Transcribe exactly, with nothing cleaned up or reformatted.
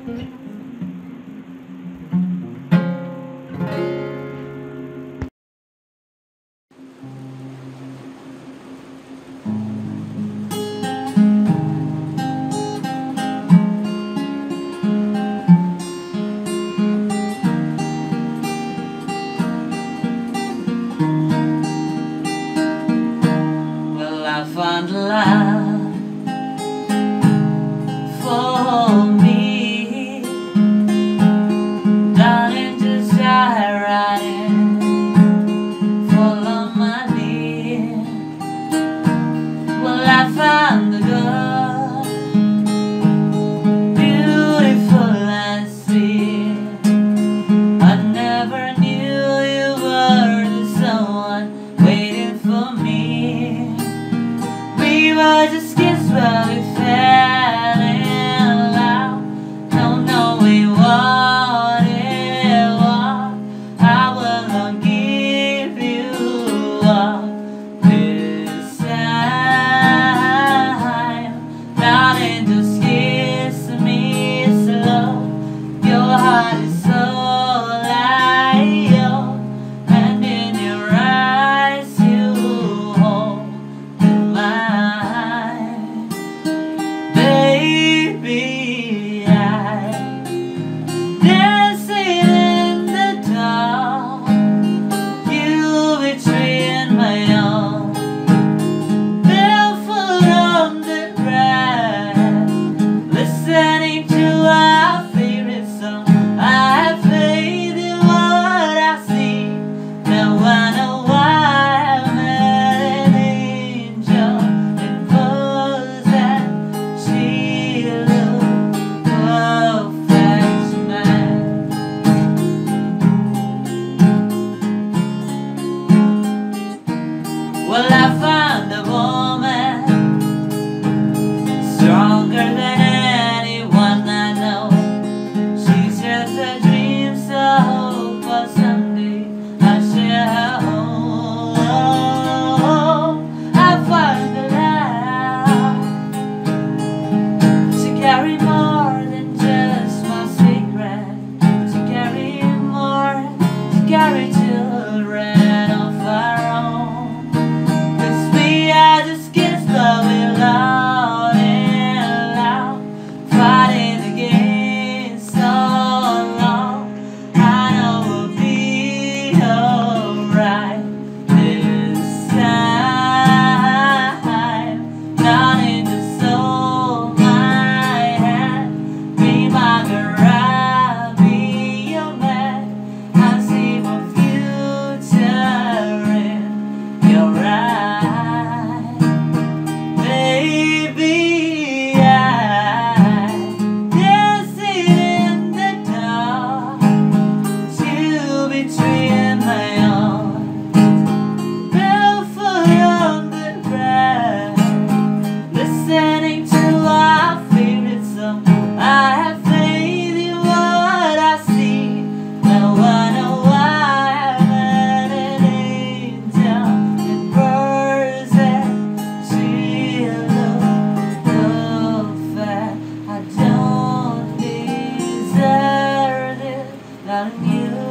Well, I found love for me, darling, just dive right in, fall on my knee. Well, I found the girl, beautiful and sweet. I never knew you were the someone waiting for me. We were just kids when we fell in love. Don't know we wanted what I will not give you up this time. Darling, just kiss me slow. Your heart is so light, and in your eyes you hold mine. Baby, I dancing in the dark. You betraying my own, barefoot on the grass, listening to our favorite song. I have faith in what I see. Now I know why I met an angel in pose that she looked perfect tonight. Well, I found a woman stronger than anyone I know. She shares her dreams, so hope for someday I share her home. I found the love. She carried more than just my secret. She carried more. She carried children of her own. 'Cause we are just kids, but we're loud and loud, fighting against so long. I know we'll be alright this time. Darling, just hold my hand. Be my girl, be your man. I see my future in your eyes. Baby, I dancing in the dark. You betraying my own, barefoot on the grass, listening to our favorite song. I have faith in what I see. Now I know why I met an angel in person. She looked perfect. I don't deserve it, not you.